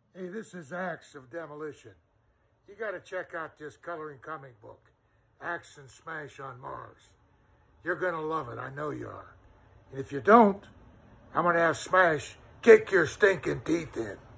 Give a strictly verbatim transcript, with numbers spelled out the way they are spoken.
Hey, this is Axe of Demolition. You got to check out this coloring comic book, Axe and Smash on Mars. You're going to love it. I know you are. And if you don't, I'm going to have Smash kick your stinking teeth in.